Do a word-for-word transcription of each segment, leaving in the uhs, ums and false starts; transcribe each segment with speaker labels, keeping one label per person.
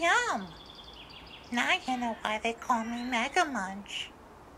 Speaker 1: Yum! Now you know why they call me Mega Munch.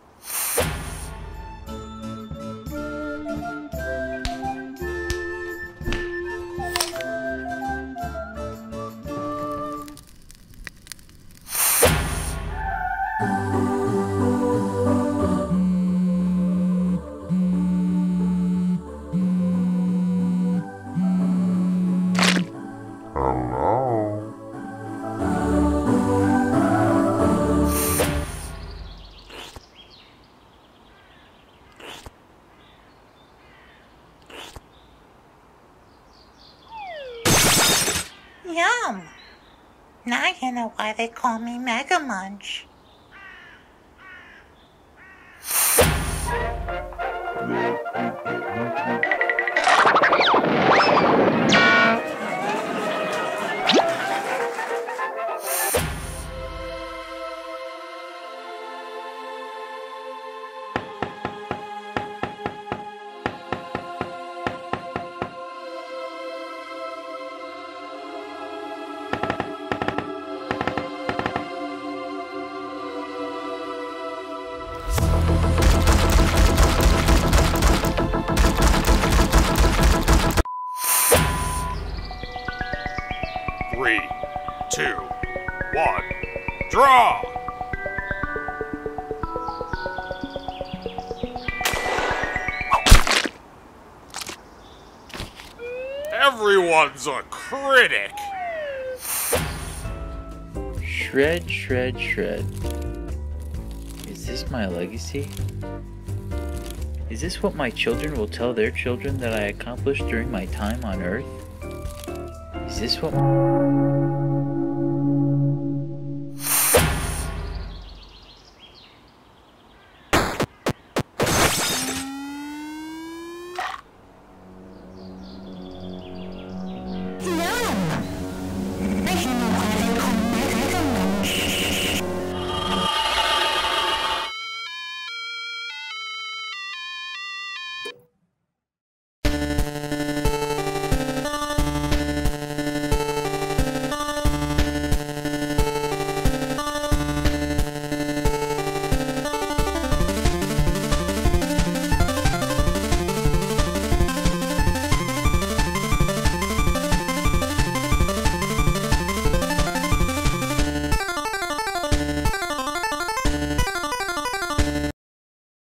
Speaker 1: Yum! Now you know why they call me Mega Munch.
Speaker 2: Three, two, one, draw! Everyone's a critic!
Speaker 3: Shred, shred, shred. Is this my legacy? Is this what my children will tell their children that I accomplished during my time on Earth? Is this what...